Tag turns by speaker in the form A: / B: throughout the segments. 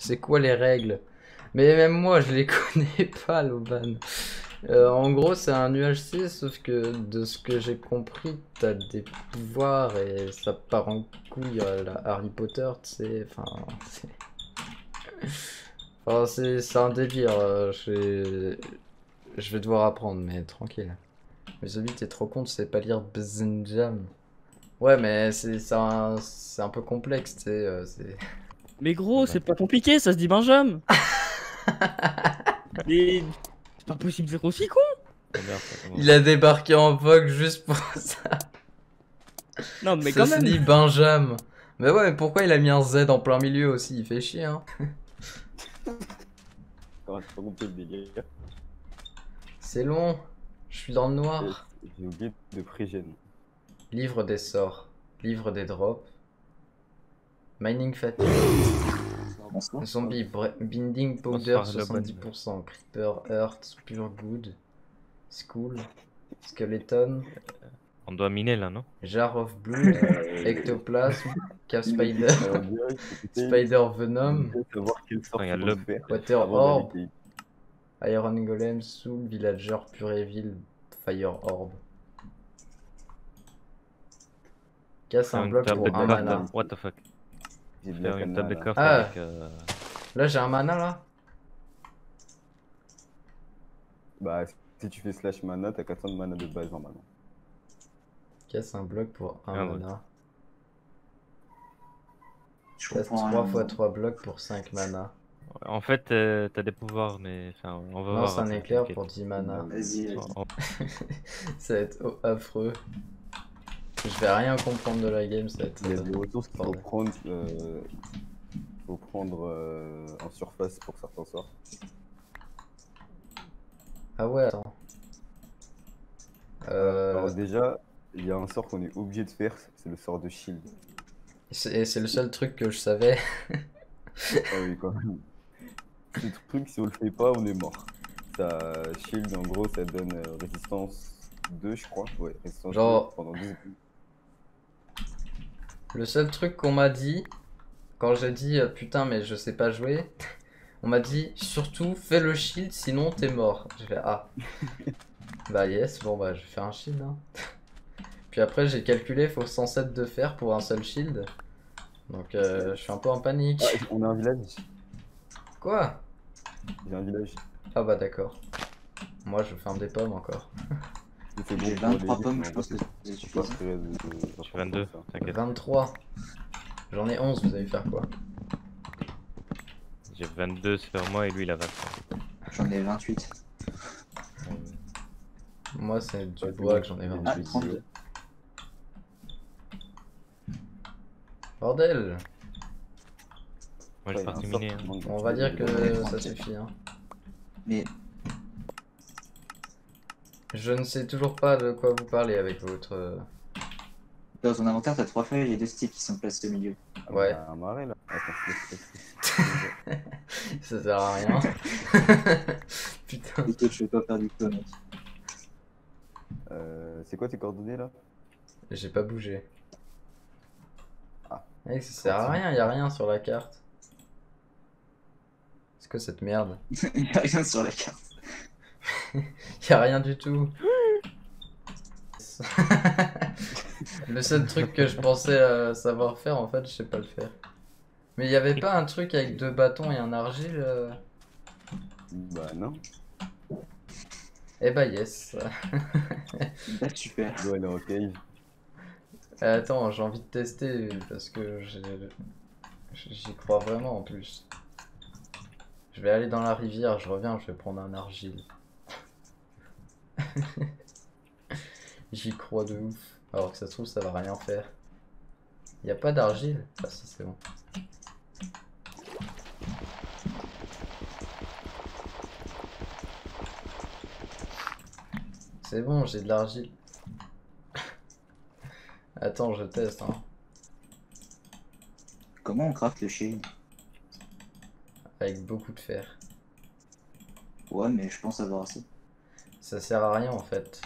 A: C'est quoi les règles? Mais même moi, je les connais pas, Loban. En gros, c'est un UHC, sauf que de ce que j'ai compris, t'as des pouvoirs et ça part en couille à la Harry Potter, tu sais. C'est un délire. Je vais devoir apprendre, mais tranquille. Mais celui, t'es trop con, tu sais pas lire Bzenjam. Ouais, mais c'est un peu complexe, tu sais.
B: Mais gros, c'est pas compliqué, ça se dit Benjamin. Mais c'est pas possible d'être aussi con.
C: Oh merde, ça commence.
A: Il a débarqué en vogue juste pour ça.
B: Non, mais
A: Ça
B: quand
A: se
B: même.
A: dit Benjamin. Mais ouais, mais pourquoi il a mis un Z en plein milieu aussi? Il fait chier, hein.
C: Comment j'ai pas compris le délire.
A: C'est long. Je suis dans le noir.
C: J'ai oublié de pré-gène.
A: Livre des sorts. Livre des drops. Mining fatigue.
D: Bonsoir.
A: Zombie binding powder
C: Bonsoir, le
A: 70%. Creeper earth pure good. School. Skeleton.
C: On doit miner là, non?
A: Jar of blood. Ectoplasm. Cave spider. Spider venom.
C: Savoir quel sort
D: Ah,
C: il
D: il y a
C: faut
D: le-
C: faire
A: Water
C: avant
A: orb.
C: d'aller
A: Iron Golem, Soul, Villager, Pure Evil, Fire Orb. Casse un
C: faire une
A: bloc
C: table
A: pour
C: de
A: un
C: craft.
A: mana.
C: What the fuck?
D: J'ai de
C: Faire
D: la
C: une table de
D: canne,
C: craft
A: Ah.
C: avec.
A: Là j'ai un mana là.
D: Bah, si tu fais slash mana, t'as 400 de mana de base normalement.
A: Casse un bloc pour un
C: Ah ouais.
A: mana.
E: Je
A: Casse
E: comprends
A: 3
E: rien.
A: fois 3 blocs pour 5 mana.
C: En fait, t'as des pouvoirs, mais enfin, on va voir.
A: Lance un
C: après,
A: éclair
C: t'inquiète.
A: pour 10 mana.
E: Vas-y, vas-y.
A: Ça va être affreux. Je vais rien comprendre de la game, ça va être.
D: Il y a des ressources qu'il faut
A: bordel.
D: prendre en surface pour certains sorts.
A: Ah ouais, attends.
D: Alors déjà, il y a un sort qu'on est obligé de faire, c'est le sort de shield.
A: C'est le seul truc que je savais.
D: Ah oui, quand même. Ce truc, si on le fait pas, on est mort. Ça, shield, en gros, ça donne résistance 2, je crois. Ouais, résistance
A: Genre-
D: 2 pendant 12.
A: Le seul truc qu'on m'a dit, quand j'ai dit putain mais je sais pas jouer, on m'a dit surtout fais le shield sinon t'es mort. J'ai fait ah. Bah yes, bon bah je vais faire un shield. Hein. Puis après j'ai calculé, faut 107 de fer pour un seul shield. Donc je suis un peu en panique.
D: Ah, on a un village.
A: Quoi?
D: J'ai un village.
A: Ah bah d'accord. Moi je ferme des pommes encore.
D: C'est bon
E: J'ai
D: pour les
E: 23
D: listes,
E: pommes,
D: mais
E: je
D: en
E: pense
D: fait,
E: que c'est
D: je
E: suffisant.
D: passerai de-
C: J'ai 22,
D: ça.
C: t'inquiète.
A: 23. J'en ai 11, vous allez faire quoi?
C: J'ai 22 sur moi et lui il a 23.
E: J'en ai 28.
A: Moi c'est du
D: Ouais,
A: bois
D: c'est
A: que j'en ai
D: bon.
A: 28.
E: 30.
A: Bordel!
C: Moi j'ai
D: Ouais,
C: parti
D: un sort
C: miner.
D: qui
C: Hein.
D: demande
A: On va dire que ça
E: tranquille.
A: suffit. Hein.
E: Mais
A: Je ne sais toujours pas de quoi vous parlez avec votre.
E: dans ton inventaire, t'as 3 feuilles et 2 sticks qui sont placés au milieu.
D: Ah,
A: Ouais.
D: il y a un marais là. Attends,
A: Ça sert à rien. Putain.
E: T'inquiète, je vais pas faire du coup, mec.
D: c'est quoi tes coordonnées là?
A: J'ai pas bougé.
D: Ah.
A: Mec, ça sert à rien, y a rien sur la carte. C'est quoi cette merde?
E: Il y a rien sur la carte.
A: Y a rien du tout. Le seul truc que je pensais savoir faire, en fait, je sais pas le faire. Mais y avait pas un truc avec 2 bâtons et un argile
D: Bah non.
A: Eh bah yes.
E: Bah, super.
D: Doit aller en cave.
A: Attends, j'ai envie de tester parce que j'y crois vraiment en plus. Je vais aller dans la rivière, je reviens, je vais prendre un argile. J'y crois de ouf. Alors que ça se trouve, ça va rien faire. Y a pas d'argile? Ah si, c'est bon. C'est bon, j'ai de l'argile. Attends, je teste. Hein.
E: Comment on craft le shield?
A: Avec beaucoup de fer.
E: Ouais, mais je pense avoir assez.
A: Ça sert à rien en fait.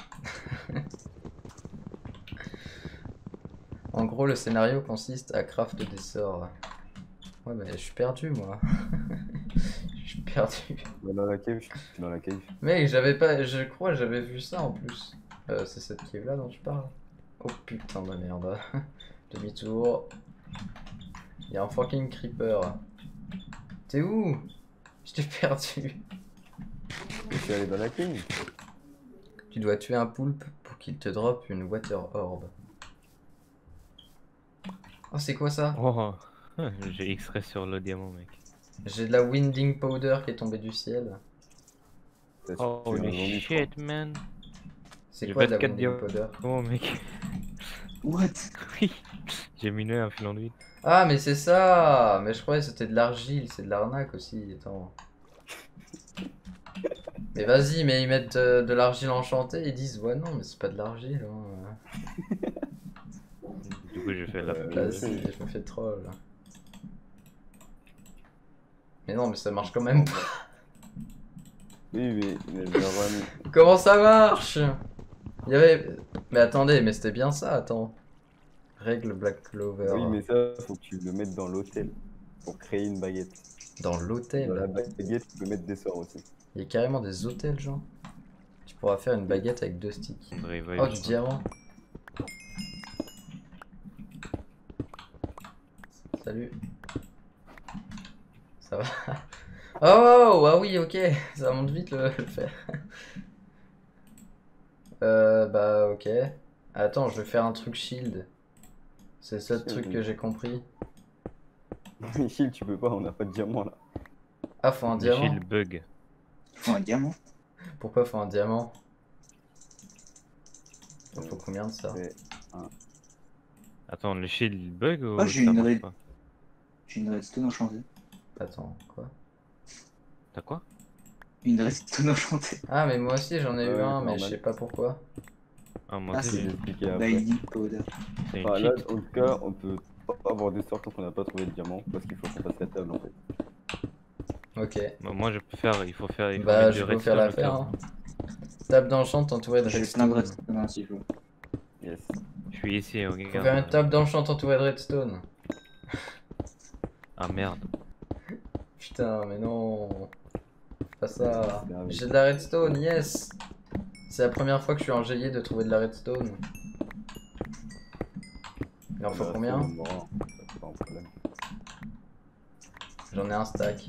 A: En gros, le scénario consiste à craft des sorts. Ouais, mais je suis perdu, moi. Je suis perdu.
D: Dans la cave, je suis dans la cave.
A: Mec, j'avais pas. Je crois que j'avais vu ça en plus. C'est cette cave là dont tu parles. Oh putain de merde. Demi-tour. Il y a un fucking creeper. T'es où? Je t'ai perdu.
D: Je suis allé dans la cave.
A: Tu dois tuer un poulpe pour qu'il te drop une water orb. Oh, c'est quoi ça?
C: Oh, j'ai X-ray sur le diamant, mec.
A: J'ai de la winding powder qui est tombée du ciel.
D: T'as tué un
C: Holy
D: zombie, je crois.
C: shit, man.
A: C'est
C: J'ai
A: quoi de la
C: 24
A: winding powder?
C: Oh, mec.
E: What?
C: Oui. J'ai miné un filon de vide.
A: Ah, mais c'est ça! Mais je croyais que c'était de l'argile, c'est de l'arnaque aussi. Attends. Mais vas-y, mais ils mettent de l'argile enchantée, ils disent ouais, non, mais c'est pas de l'argile. Hein.
C: Du coup, j'ai fait la.
A: Vas-y, je me fais troll. Mais non, mais ça marche quand même pas.
D: Oui, mais genre,
A: Comment ça marche? Il y avait. Mais attendez, mais c'était bien ça, attends. Règle Black Clover.
D: oui, mais ça, faut que tu le mettes dans l'hôtel pour créer une baguette.
A: Dans
D: Dans la
A: l'hôtel.
D: baguette, tu peux mettre des sorts aussi.
A: Il y a carrément des hôtels, genre. Tu pourras faire une baguette avec 2 sticks. Oh, du diamant. Salut. Ça va? Oh, ah oui, ok. Ça monte vite le faire. Bah, ok. Attends, je vais faire un truc shield. C'est le seul truc que j'ai compris.
D: Shield, tu peux pas, on n'a pas de diamant là.
A: Ah, faut un
C: Le
A: diamant.
C: shield bug.
E: Faut un diamant.
A: Pourquoi faut un diamant? Il faut combien de ça?
D: C'est-
C: Attends, le shield bug ou
E: Ah, j'ai
C: ça
E: une
C: marche
E: raid.
C: pas?
E: J'ai une redstone enchantée.
A: Attends, quoi?
C: T'as quoi?
E: Une redstone enchantée.
A: Ah, mais moi aussi j'en ai eu
D: Ouais,
A: un, mais
D: normal.
A: je sais pas pourquoi.
C: Ah, moi
E: Ah,
C: aussi,
D: Je vais
C: j'ai
D: l'expliquer après.
E: Binding powder.
C: c'est une
D: Enfin, là,
C: cheat.
D: en tout cas, on peut pas avoir des sorts tant qu'on n'a pas trouvé de diamant parce qu'il faut qu'on fasse la table en fait.
A: Ok.
C: Bah, moi, je peux faire. Il faut faire. Il faut
A: Bah,
C: mettre
A: je
C: du
A: peux faire
C: redstone
A: l'affaire.
C: au
A: Hein. Table d'enchant entourée de
E: J'ai plein de
A: redstone.
E: redstone hein, si je veux.
D: Yes.
C: cas. Je suis ici,
A: Faut
C: regarde.
A: faire une table d'enchant entourée de redstone.
C: Ah merde.
A: Putain, mais non. Pas ça.
D: C'est grave.
A: J'ai de la redstone, yes. C'est la première fois que je suis enjaillé de trouver de la redstone. Il en faut
D: Bah,
A: combien?
D: c'est bon, c'est pas un problème.
A: J'en ai un stack.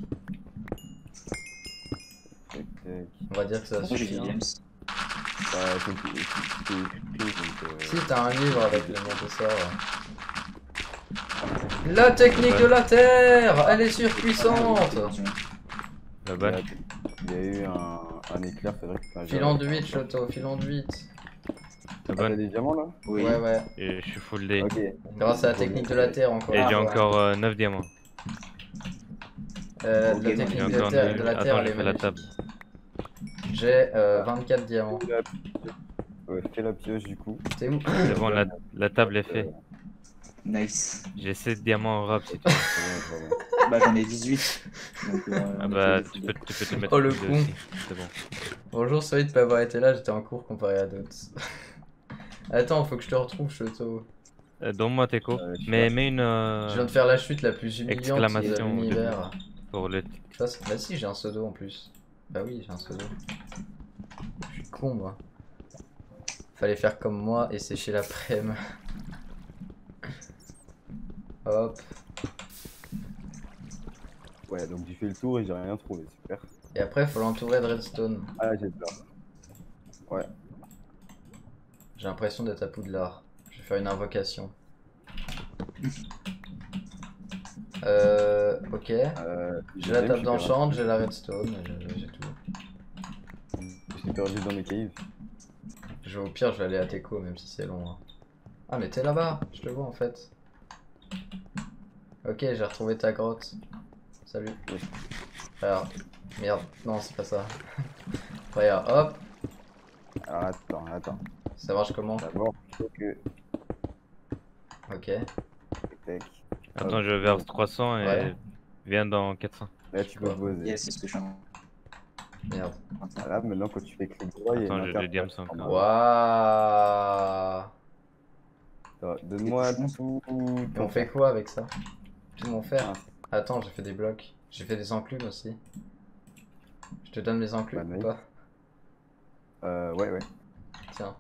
D: Tac, tac.
A: On va dire que ça
E: Moi j'ai
A: suffit.
E: des
A: Hein.
E: gems.
D: Bah, c'est écrit, donc.
A: Si, t'as un livre avec le nom de ça. La technique de la Terre, elle est surpuissante.
C: La balle.
D: Il y a eu un éclair, c'est vrai que c'est un
A: Filon de 8, Choto, filon de 8.
C: La
D: T'as
C: bonne.
D: des diamants là?
E: Oui.
A: Ouais, ouais.
C: Et je suis full day.
D: Ok.
A: Grâce à la technique de la Terre, encore.
C: Et
A: une
C: j'ai
A: fois.
C: encore 9 diamants.
D: Ok,
A: La
D: donc
A: technique
C: J'ai
A: de
C: encore
A: la
C: deux.
A: Terre,
C: Attends,
A: elle
C: je
A: est
C: fais la
A: magnifique.
C: table.
A: J'ai 24 diamants.
D: Ouais, fais la pioche du coup.
A: T'es où?
C: C'est bon, la table est faite.
E: Nice.
C: J'ai 7 diamants en rap si tu veux.
D: C'est bon.
E: Bah j'en ai 18. Donc,
C: Ah bah, tu peux te mettre
A: Oh, le
C: full day
A: con.
C: aussi. C'est bon.
A: Bonjour, sorry de pas avoir été là, j'étais en cours comparé à d'autres. Attends, faut que je te retrouve, Choto.
C: Donne-moi tes cours.
D: Je sais
C: Mais
D: pas.
C: mets une.
A: Je viens de faire la chute la plus humiliante de
C: exclamation au
A: l'univers.
C: Pour le.
A: Bah si, j'ai un pseudo en plus. Bah oui, j'ai un pseudo. Je suis con, moi. Fallait faire comme moi et sécher la prème. Hop.
D: Ouais, donc j'ai fait le tour et j'ai rien trouvé, super.
A: Et après, faut l'entourer de redstone.
D: Ah, j'ai peur. Ouais.
A: J'ai l'impression d'être à Poudlard. Je vais faire une invocation. Ok. J'ai la table d'enchant, j'ai la redstone, j'ai tout.
D: Je suis perdu dans mes caves.
A: Au pire, je vais aller à Teco, même si c'est long. Hein. Ah, mais t'es là-bas, je te vois en fait. Ok, j'ai retrouvé ta grotte. Salut.
D: Oui.
A: Alors, merde, non, c'est pas ça. Regarde, hop,
D: Ah, attends.
A: ça marche comment?
D: D'abord, il faut que.
A: Ok.
D: Tac.
C: Attends, je verse 300 et
A: Ouais.
C: viens dans 400.
D: Là, tu peux
A: Quoi?
D: poser.
E: Yes, c'est ce que je suis en
A: Merde.
E: train
D: Là, maintenant, quand tu fais clic droit, il y a
C: Attends,
D: une
C: j'ai
D: interface.
C: le diamant encore.
D: normal.
A: Waouh.
D: Attends, donne-moi
E: Et
D: tout.
A: Et on fait quoi avec ça? Tout mon fer? Attends, j'ai fait des blocs. J'ai fait des enclumes aussi. Je te donne mes enclumes
D: Bah,
A: ou
D: nice.
A: pas?
D: Ouais.
A: Tiens.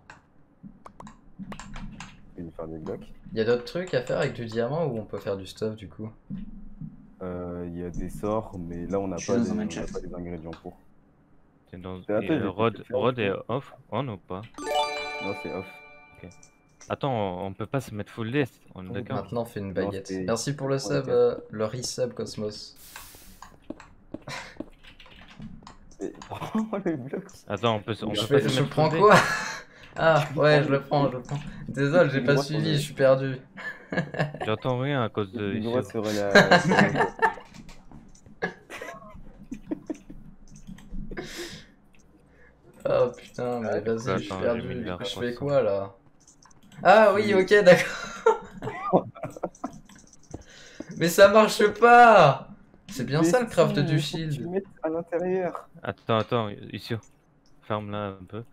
D: Je vais lui faire des blocs.
A: Y a d'autres trucs à faire avec du diamant ou on peut faire du stuff du coup?
D: Il y a des sorts, mais là on n'a
E: Je suis
D: pas,
E: dans
D: les...
E: un
D: on n'a
E: Minecraft.
D: pas les ingrédients pour.
C: C'est dans...
D: Mais attends,
C: et,
D: je vais
C: Rod,
D: peut-être faire
C: Rod est
D: autre
C: off, on ou pas?
D: Non, c'est off.
C: Attends, on peut pas se mettre full D, on est d'accord?
A: Maintenant, fais une
D: Non,
A: baguette.
D: c'est-
A: Merci pour le
D: c'est pour
A: sub,
D: le
A: le resub Cosmos.
D: Et... Prends les blocs.
C: Attends, on
A: Je,
C: peut
A: fais-
C: pas se
A: je
C: mettre
A: prends
C: full D?
A: quoi? Ah, ouais, je le prends. Désolé, j'ai pas
D: Dis-moi
A: suivi,
D: sur le-
A: je suis perdu.
C: J'entends rien à cause de
D: Du droit
C: ici.
D: sur la... sur le-
A: Oh putain, mais vas-y, je suis
C: Attends, j'ai mis
A: perdu.
C: le verre
A: Je fais
C: poisson.
A: quoi là? Ah oui, ok, d'accord. Mais ça marche pas! C'est bien
D: Mais
A: ça le craft
D: si,
A: du
D: faut que Tu
A: shield.
D: le mettes à l'intérieur.
C: Attends, ici. Ferme-la un peu.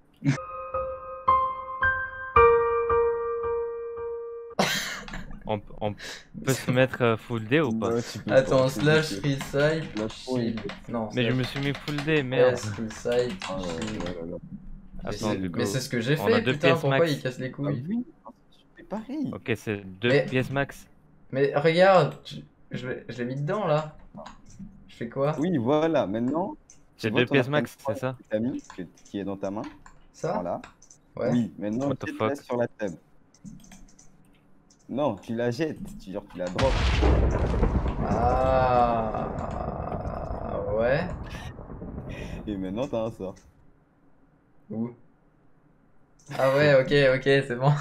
C: On peut se mettre full D ou pas?
D: Non, tu peux
A: Attends,
D: pas, c'est
A: slash
D: difficile.
A: freeside
D: Slash
A: shield. Non,
C: Mais je
A: slash
C: me suis mis full D, merde.
A: S freeside
D: Ah, ouais,
A: shield.
D: ouais, ouais.
A: Mais
C: Attends,
A: c'est-
C: du coup.
A: mais c'est ce que j'ai
C: on
A: fait,
C: a deux
A: putain,
C: pièces
A: pourquoi
C: max.
A: il casse les
D: Ah
A: couilles?
D: oui, c'est pareil.
C: Ok, c'est 2
A: Mais-
C: pièces max.
A: Mais regarde, je l'ai mis dedans là. Je fais quoi?
D: Oui, voilà, maintenant.
C: C'est
D: tu vois
C: 2
D: ton
C: pièces
D: arcane
C: max, c'est
D: sword
C: ça?
D: que t'as mis, qui est dans ta main.
A: Ça?
D: Voilà.
A: Ouais.
D: Oui, maintenant,
C: What the
D: jette-la
C: fuck?
D: sur la table. Non, tu la jettes, genre tu la drops.
A: Ah ouais.
D: Et maintenant, t'as un sort.
A: Où? Ah ouais, ok, c'est bon.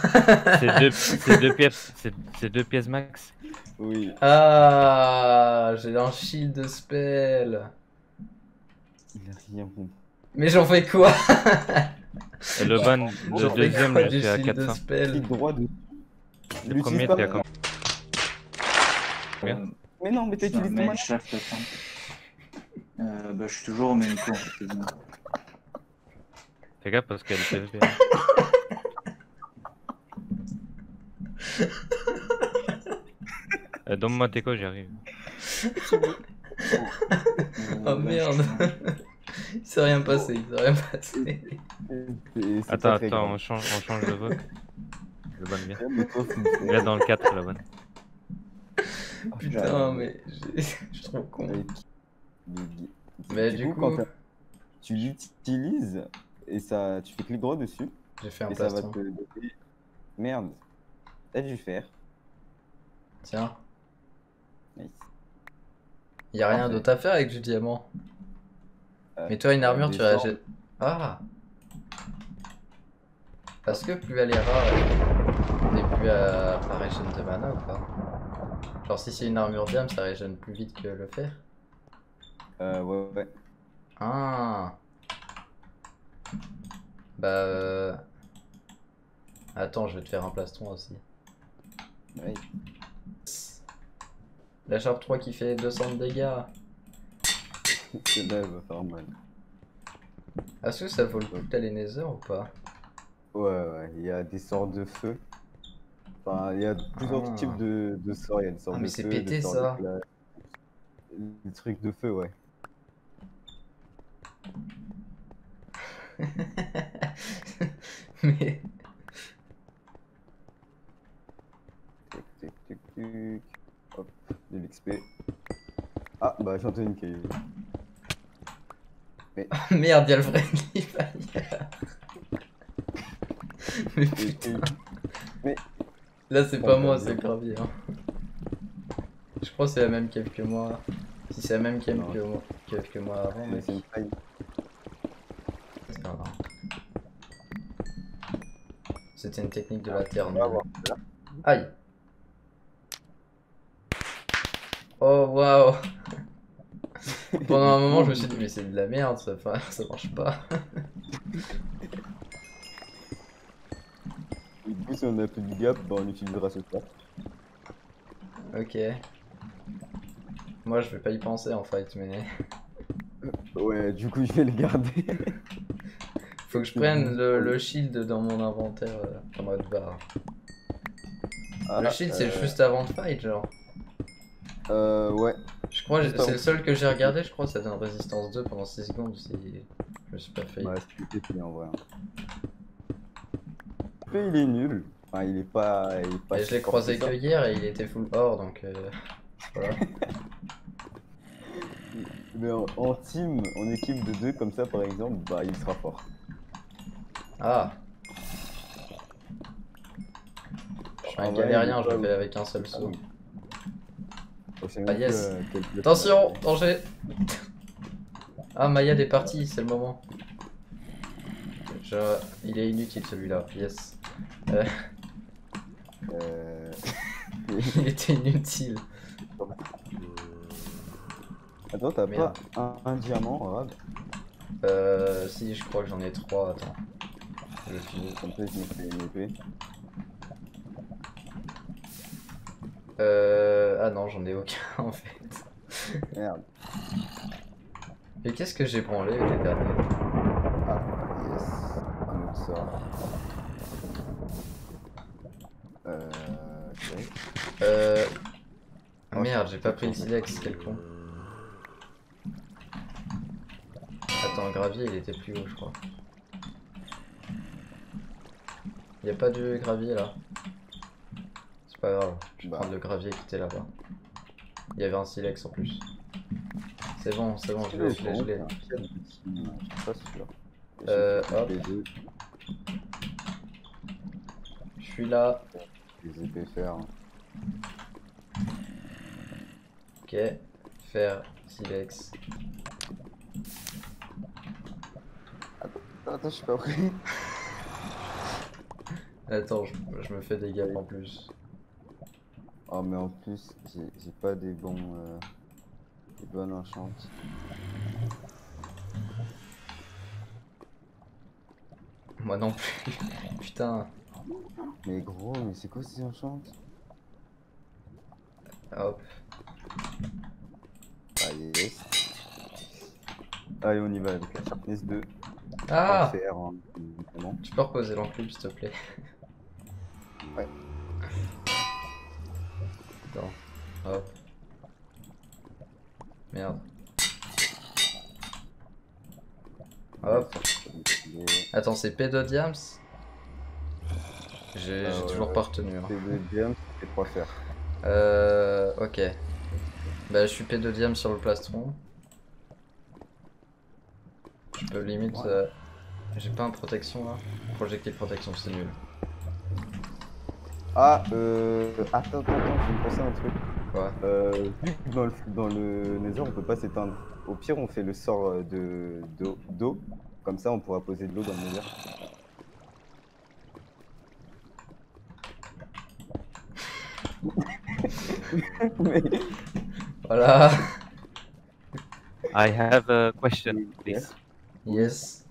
C: C'est deux pièces max.
D: Oui,
A: Ah, j'ai un shield de spell.
D: il a rien compris.
A: Mais j'en fais quoi?
C: Et le ban,
A: J'en
C: le
A: fais
C: deuxième,
A: quoi
C: je
A: du
C: suis à
A: shield de
C: 400.
D: Clique
A: spell?
D: droit de.
C: Le
D: L'utilise
C: premier,
D: pas.
C: t'es à combien?
E: Euh,
D: Mais non, mais
E: je suis dans
D: t'utilises
E: le
D: ton
E: Minecraft, attends. Bah, je suis toujours au même point. quasiment.
C: Fais gaffe parce qu'elle est PVP. Donne-moi tes co, j'y arrive.
A: Oh merde. Il s'est rien passé, il s'est rien passé.
D: Et c'est
C: Attends,
D: pas très grave.
C: on change de vote. Le ban vient.
D: Mais toi, c'est-
C: Viens dans le 4, le ban.
A: Putain, mais je suis trop con.
D: Avec-
A: Mais du coup,
D: quand tu l'utilises et ça, tu fais clic droit dessus
A: j'ai fait un
D: et ça va
A: plastron.
D: te donner. Merde, t'as dû faire.
A: Tiens,
D: Nice.
A: y a rien
D: Parfait.
A: d'autre à faire avec du diamant.
D: Euh,
A: Mais toi, une armure,
D: des
A: tu la
D: sorts.
A: jettes. Ah! Parce que plus elle est rare, on n'est plus à régène de mana ou pas? Genre, si c'est une armure diam, ça régène plus vite que le fer?
D: Ouais.
A: Ah! Bah. Attends, je vais te faire un plastron aussi.
D: Ouais.
A: La Sharp 3 qui fait 200 de dégâts.
D: Celle-là, elle va faire mal.
A: Est-ce que ça vaut le coup d'aller Nether ou pas?
D: Ouais, il y a des sorts de feu. Enfin, il y a plusieurs
A: Ah.
D: types de sorts. Il y a des sorts
A: Ah,
D: de
A: mais
D: feu,
A: c'est
D: des
A: pété,
D: sorts
A: ça.
D: d'éclat. Des trucs de feu, ouais.
A: Mais.
D: Tic. Hop, de l'XP. Ah, bah j'entends une cave.
A: Merde, y'a le friendly fire. Mais putain. Là, c'est pas moi, c'est Gravier. Hein. Je crois que c'est la même cave que moi. Si c'est la même cave
D: Non.
A: que moi avant,
D: Mais
A: mec.
D: c'est une faille.
A: C'est pas grave. C'était une technique de la terre.
D: On va voir.
A: Aïe. Oh waouh. Pendant un moment, je me suis dit, mais c'est de la merde, ça marche pas.
D: Du coup, si on a plus de gap, bah, on utilisera ce sort.
A: Ok. Moi, je vais pas y penser en fait, mais
D: Ouais, du coup, je vais le garder.
A: faut que je prenne le shield dans mon inventaire en mode barre.
D: Ah,
A: Le shield, c'est juste avant de fight, genre.
D: Ouais.
A: Je crois
D: Juste
A: c'est
D: avant.
A: le seul que j'ai regardé, je crois, ça donne résistance 2 pendant 6 secondes si je me suis pas fait.
D: Bah, c'est pété en vrai. Après, il est nul. Enfin, il est pas. Il est pas
A: Et je l'ai
D: si fort
A: croisé
D: que
A: que
D: ça.
A: hier et il était full or donc voilà.
D: Mais en team, en équipe de 2 comme ça par exemple, bah il sera fort.
A: Ah! Je suis
D: En
A: un
D: vrai,
A: galérien,
D: il est
A: je le
D: pas-
A: fais avec un seul
D: Ah
A: saut.
D: oui. Je sais
A: Ah
D: même
A: yes!
D: plus, quel bloc
A: Attention!
D: il a.
A: Danger! Ah, Maya est parti, c'est le moment. Il est inutile celui-là, yes.
D: Euh,
A: Il était inutile.
D: Attends, t'as
A: Merde.
D: pas un diamant arabe?
A: Si, je crois que j'en ai 3, attends. Je finis.
D: Comme ça, je me fais une épée.
A: Ah non, j'en ai aucun en fait.
D: Merde.
A: Et qu'est-ce que j'ai branlé les derniers?
D: Ah, yes. Un autre sort. Ok.
A: Ah merde, j'ai pas pris le silex, quel con. Attends, le gravier il était plus haut, je crois. Y a pas de gravier là. C'est pas grave, je vais
D: Bah.
A: prendre le gravier qui était là-bas. Il y avait un silex en plus. C'est bon, je l'ai.
D: Je suis pas sûr.
A: Hop.
D: Les deux,
A: Je suis là.
D: les épées fer.
A: Ok. Faire silex.
D: Attends, je suis pas prêt.
A: Attends, je me fais des gaps en plus.
D: Oh, mais en plus, j'ai pas des bons. Des bonnes enchantes.
A: Moi non plus. Putain.
D: Mais gros, mais c'est quoi ces enchantes?
A: Hop.
D: Allez, yes. Allez, on y va avec la Sharpness 2.
A: Ah!
D: Faire, hein, évidemment.
A: Tu peux reposer l'enclume s'il te plaît.
D: Ouais.
A: Attends. Hop. Merde. Hop. Attends, c'est P2 Diams? J'ai toujours pas retenu. Hein.
D: C'est de diamant, c'est 3 fer.
A: Ok. Bah, je suis P2 Diams sur le plastron. Je peux limite.
D: Ouais.
A: J'ai pas un protection là? Projectile protection, c'est nul.
D: Ah, attends, je me pensais à un truc.
A: Quoi?
D: Vu que dans le Nether, on peut pas s'éteindre. Au pire, on fait le sort d'eau. Comme ça, on pourra poser de l'eau dans le Nether. Mais-
A: Voilà!
C: I have a question, please.
A: Yes.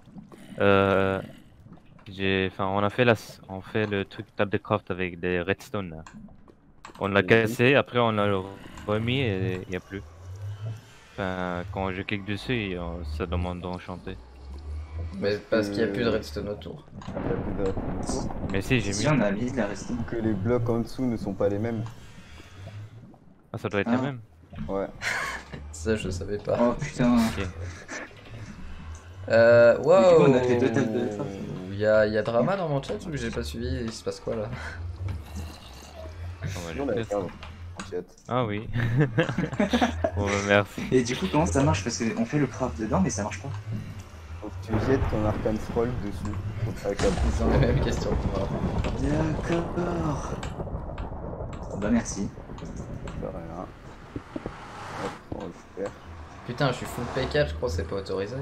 C: On a fait on fait le truc table de craft avec des redstone là. On l'a
D: Oui.
C: cassé, après on l'a remis et il n'y a plus. Enfin, quand je clique dessus, ça demande d'enchanter.
A: Mais parce qu'il y a plus de redstone autour.
D: Il y a plus de redstone autour.
C: Mais si, j'ai
E: Si
C: mis.
E: on a mis de la restine.
D: Que les blocs en dessous ne sont pas les mêmes.
C: Ah, ça doit être
E: Ah.
C: le même.
D: Ouais.
A: Ça, je savais pas.
E: Oh putain.
C: Ok.
A: Wow!
E: on a fait 2 tables de craft.
A: Y a drama dans mon chat ou que j'ai pas suivi? Il se passe quoi là?
C: On va
D: On
C: le
D: a
C: faire, ça.
D: en chat.
C: Ah oui. Bon, bah, merci.
E: Et du coup, comment ça marche? Parce qu'on fait le craft dedans, mais ça marche pas.
D: Donc tu jettes ton arcane scroll dessus. Avec la
A: C'est
D: puissance.
A: la même question que moi.
E: D'accord. Bah merci.
D: De rien. Hop, on va le faire.
A: Putain, je suis full P4, je crois que c'est pas autorisé.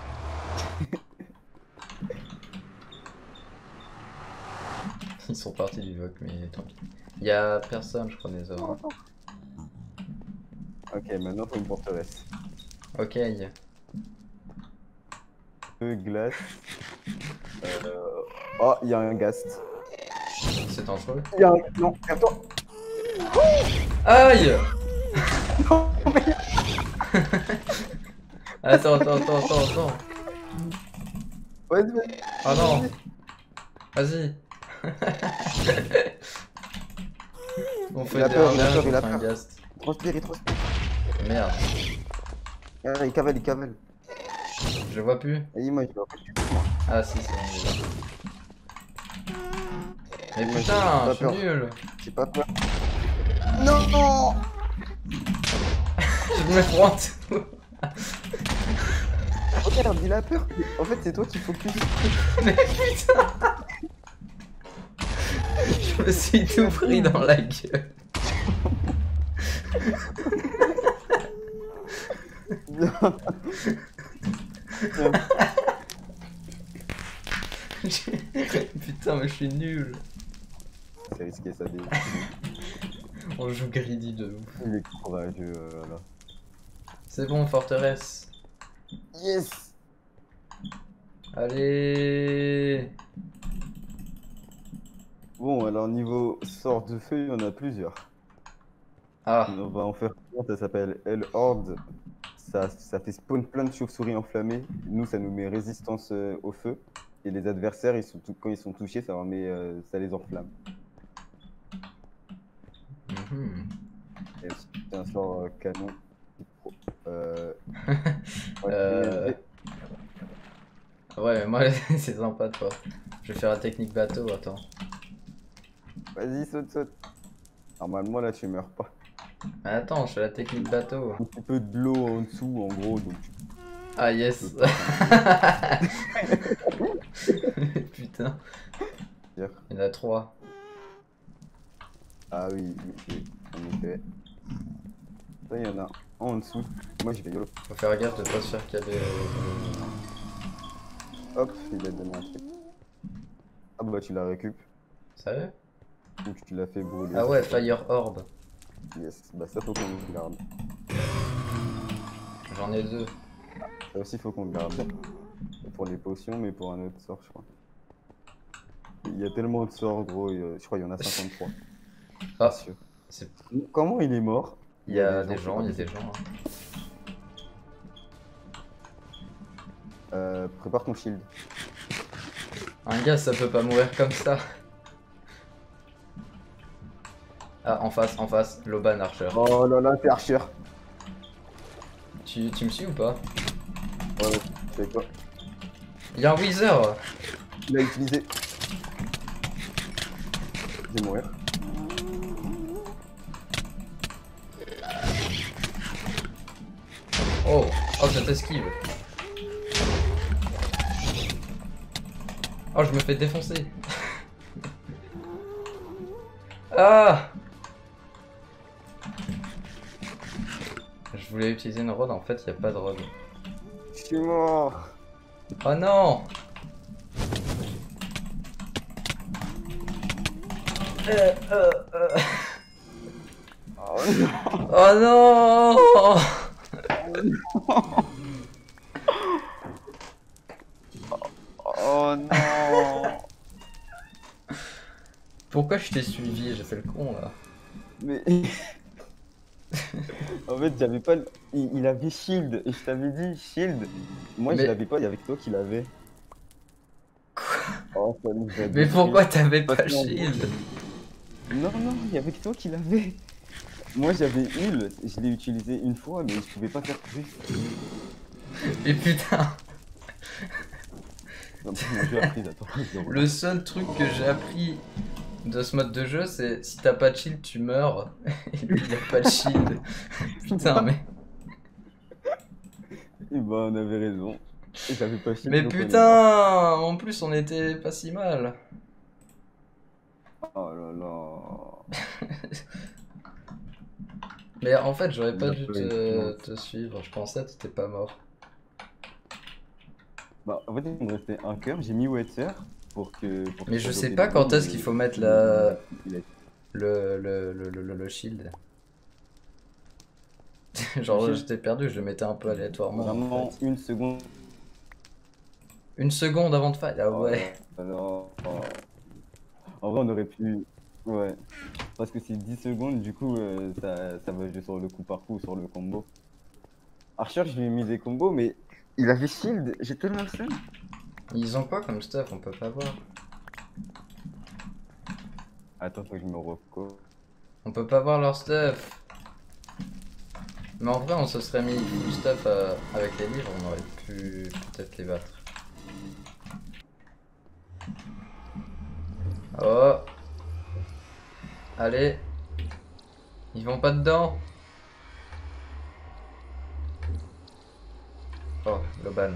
A: Ils sont partis du VOC, mais tant pis. Y'a personne, je crois, des hommes.
D: Ok, maintenant faut une forteresse.
A: Ok.
D: Deux glaces. Oh, il y a un ghast.
A: C'est dangereux.
D: Il y a un. Non, attends.
A: Aïe! Attends.
D: Vas-y.
A: Oh non! Vas-y! On fait
D: Il a
A: des
D: peur,
A: ravages
D: il a
A: contre un
D: peur.
A: ghast.
D: Transpire, il transpire.
A: Merde,
D: Ah, il cavale, il cavale.
A: je vois plus.
D: Et moi, je vois.
A: Ah si, c'est bon déjà. Mais
D: Moi,
A: putain,
D: j'ai pas
A: je suis
D: peur.
A: nul.
D: J'ai pas peur. Non, non.
A: Je me prends tout.
D: Regarde, il a peur. En fait, c'est toi qui focus.
A: Mais putain. Je me suis tout pris dans la gueule. Putain, mais je suis nul.
D: C'est risqué, ça dé.
A: On joue greedy de ouf.
D: Il est courageux, là.
A: C'est bon, forteresse.
D: Yes.
A: Allez.
D: Bon, alors niveau sort de feu, il y en a plusieurs.
A: Ah,
D: On va en faire un, ça s'appelle Hell Horde. Ça fait spawn plein de chauves-souris enflammées. Nous, ça nous met résistance au feu. Et les adversaires, quand ils sont touchés, ça, ça les enflamme.
A: mhm.
D: Et aussi, c'est un sort canon. Ouais,
A: Ouais, mais moi, c'est sympa, toi. Je vais faire la technique bateau, attends.
D: Vas-y, saute, saute. Normalement, là, tu meurs pas.
A: Mais attends, je fais la technique bateau.
D: Un petit peu de l'eau en dessous, en gros, donc tu
A: Ah, yes. Putain,
D: peux dire.
A: il y en a 3.
D: Ah oui, en effet. Ça, il y en a un en dessous. Moi, je vais YOLO.
A: Faut faire gaffe de pas se faire caler.
D: Hop, il a donné un truc. Ah bah, tu la récupères.
A: Sérieux?
D: Ou tu l'as fait brûler.
A: Ah ouais, Fire Orb.
D: Yes, bah ça, faut qu'on le garde.
A: J'en ai 2.
D: Ça aussi, faut qu'on le garde. Pour les potions, mais pour un autre sort, je crois. Il y a tellement de sorts, gros. Je crois qu'il y en a 53.
A: Ah,
D: Bien sûr.
A: c'est-
D: Comment il est mort?
A: il y a des gens, il y a des gens.
D: Prépare ton shield.
A: Un gars, ça peut pas mourir comme ça. Ah, en face, Loban Archer.
D: Oh là là, t'es archer.
A: Tu me suis ou pas?
D: Ouais, c'est quoi?
A: Il y a un Wither.
D: Il a utilisé. Je vais mourir.
A: Oh, je t'esquive. Oh, je me fais défoncer. Ah! Je voulais utiliser une rod, en fait, il n'y a pas de rod.
D: Je suis mort.
A: Oh non!
D: Oh non.
A: Oh non!
D: Oh non.
A: Pourquoi je t'ai suivi? J'ai fait le con là.
D: Mais. En fait, j'avais pas. Il avait shield. Et je t'avais dit shield. Moi,
A: Mais-
D: je l'avais pas, il y avait que toi qui l'avais. Oh, ça nous a
A: Mais
D: détruit.
A: pourquoi t'avais pas
D: Parce qu'en
A: shield?
D: Non, non, il y avait que toi qui l'avais. Moi, j'avais heal. Je l'ai utilisé une fois, mais je pouvais pas faire plus.
A: Mais putain,
D: Non, mon jeu a pris, attends.
A: le seul truc que j'ai appris de ce mode de jeu, c'est si t'as pas de shield, tu meurs. Et puis y a pas de shield. Putain, mais.
D: Eh ben, on avait raison. Et j'avais pas shield.
A: Mais
D: donc on est
A: putain, en plus on était pas si mal.
D: mort. Oh là là.
A: Mais en fait, j'aurais
D: On
A: pas
D: a
A: dû
D: pas
A: te suivre. Je pensais que t'étais pas mort.
D: Bah, en fait, il me restait un cœur. J'ai mis Wetzer pour que.
A: Mais je sais pas quand est-ce qu'il faut mettre
D: Il a-
A: le shield. Genre,
D: Le shield
A: j'étais perdu, je le mettais un peu aléatoirement.
D: Vraiment
A: En fait.
D: une seconde.
A: Une seconde avant de fight. Ah ouais.
D: Alors, en vrai, on aurait pu. Ouais. Parce que c'est 10 secondes, du coup, ça va jouer sur le coup par coup, sur le combo. Archer, je lui ai mis des combos, mais il avait shield. J'ai tellement le seum.
A: Ils ont quoi comme stuff? On peut pas voir.
D: Attends, faut que je me reco.
A: On peut pas voir leur stuff. Mais en vrai, on se serait mis full stuff avec les livres, on aurait pu peut-être les battre. Oh. Allez. Ils vont pas dedans. Oh, Loban.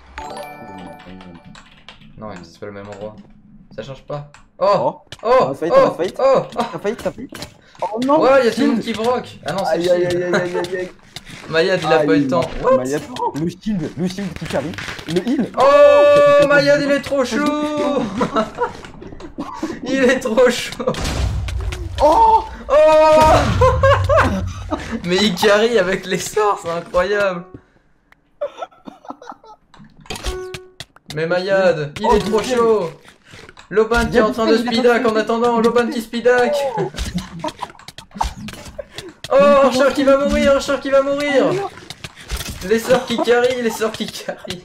A: Non, c'est pas le même endroit. Ça change pas. Oh. Oh.
D: Fight,
A: Oh.
D: fight.
A: Oh.
D: T'as failli. Oh non.
A: Ouais, y'a tout le monde qui broque. Ah non, c'est
D: Aïe aïe
A: Shield.
D: aïe aïe aïe aïe.
A: Mayad, il a pas eu le temps. What?
D: Mayad, le shield qui carry. Le heal.
A: Oh, Mayad, il est trop chaud. Il est trop chaud.
D: Oh.
A: Oh. Mais il carry avec les sorts, c'est incroyable. Mais Mayad, il est trop chaud. Loban qui est en train de speedack en attendant, Loban qui speedack. Oh, Archer qui va mourir, Archer qui va mourir. Les sorts qui carry, les sorts qui carry.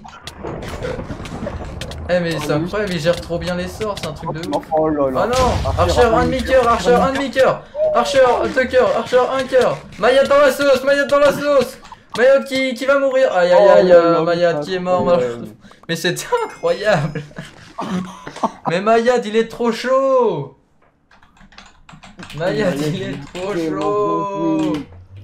A: Eh mais c'est incroyable, il gère trop bien les sorts, c'est un truc de ouf.
D: Oh là
A: Oh
D: là.
A: non, Archer un demi-coeur, Archer un demi-coeur, Archer 2 cœurs, Archer 1 cœur. Mayad dans la sauce, Mayad dans la sauce. Mayad qui va mourir. Aïe aïe aïe, Mayad qui est mort. Mais c'était incroyable. Mais Mayad il est trop chaud. Mayad il est trop chaud.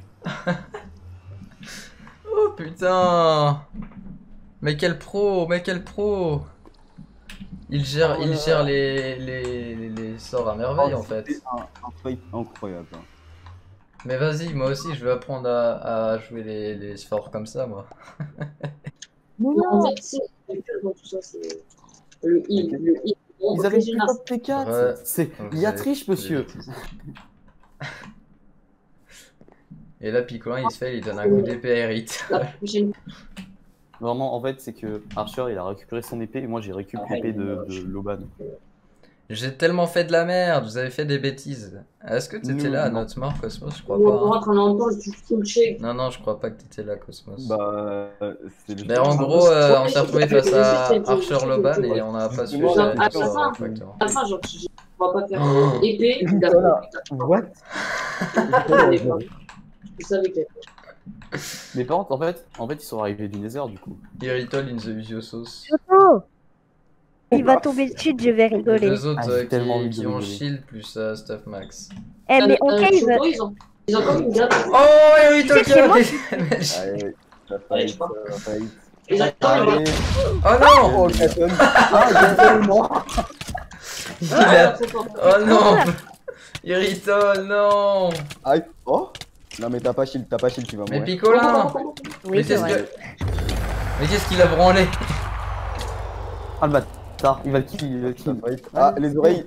A: Oh putain. Mais quel pro, mais quel pro. Il gère les sorts à merveille en fait.
D: C'est un fight incroyable.
A: Mais vas-y, moi aussi je veux apprendre à jouer les sorts comme ça moi.
F: En fait, c'est dans tout ça, c'est le heal. Le heal.
D: Ils avaient plus de T4.
A: Ouais.
D: Il y a triche, monsieur.
A: Et là, Picolin il se fait, il donne un coup d'épée à Hérite.
F: La prochaine.
D: Vraiment, en fait, c'est que Archer il a récupéré son épée et moi j'ai récupéré l'épée de Loban.
A: J'ai tellement fait de la merde, vous avez fait des bêtises. Est-ce que t'étais là à
D: Non.
A: notre mort, Cosmos? Je crois
F: On
A: pas.
F: rentre en entend, tu full check.
A: Non, non, je crois pas que t'étais là, Cosmos.
D: Bah, c'est le
A: Mais en gros, on s'est retrouvé face à Archer Loban et on a pas su
D: Moi,
A: gérer
F: à
A: le sort
F: la fin,
A: correctement.
F: À la fin, genre, on va pas faire
A: Oh.
F: épée.
D: What?
F: Je savais que.
D: Mais par contre, en fait, ils sont arrivés du Nether du coup.
A: Irritol in the Usio sauce.
G: Shoto, il va tomber dessus, je vais
A: Les
G: rigoler.
A: deux autres
D: Ah, j'ai tellement envie de
A: qui ont
D: rigoler.
A: shield plus stuff max.
G: Eh, mais on cave.
F: Choco, ils ont comme une gamme.
A: Oh, Irritol qui
G: C'est
A: a
G: moi.
D: Allez, ça
F: Allez, je
D: fight, ça fight.
F: Ils attendent,
D: Allez.
A: Oh non.
D: Oh, Katon. Ah, Katon, non.
A: Il a... Oh non. Irritol, non.
D: Aïe. Oh. Non, mais t'as pas shield, tu vas
A: Mais
D: mourir.
A: Picolin.
G: Oui,
A: Mais
G: c'est
A: qu'est-ce
G: vrai.
A: que... Mais qu'est-ce qu'il a branlé?
D: Ah, le bâtard, il va le kill, il va le kill. Ah, les oreilles.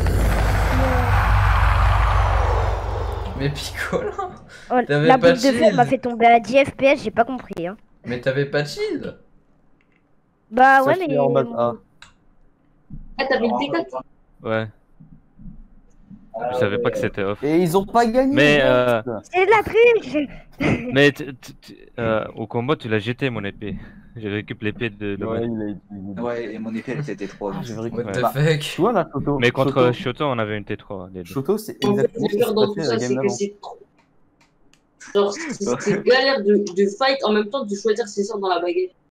A: Mais Picolin.
G: Oh,
A: T'avais
G: la
A: pas
G: boule
A: de
G: de feu
A: shield.
G: m'a fait tomber à 10 FPS, j'ai pas compris. Hein.
A: Mais t'avais pas de shield.
G: Bah ouais,
D: Sauf qu'il
G: mais.
D: est en bas de A.
F: Ah, t'avais une T4.
C: Ouais. Je savais pas que c'était off.
D: Et ils ont pas gagné.
C: Mais,
G: C'est de la triche.
C: Mais au combat, tu l'as jeté mon épée. J'ai récupéré l'épée de
D: Ouais,
C: Loban.
D: il a utilisé.
E: Ouais, et mon épée elle était T3.
D: J'ai
A: What
D: récupéré.
A: the
D: Bah,
A: fuck?
D: tu vois là, Shoto.
C: Mais contre
D: Shoto,
C: Shoto, on avait une T3. Les deux.
D: Shoto, c'est
F: En fait,
D: exactement
F: le
D: ce qui
F: pire
D: s'est
F: dans tout
D: passé
F: ça,
D: à la
F: c'est
D: game
F: que
D: d'avant.
F: c'est trop. Genre, c'est galère de fight en même temps de choisir ses sorts dans la baguette.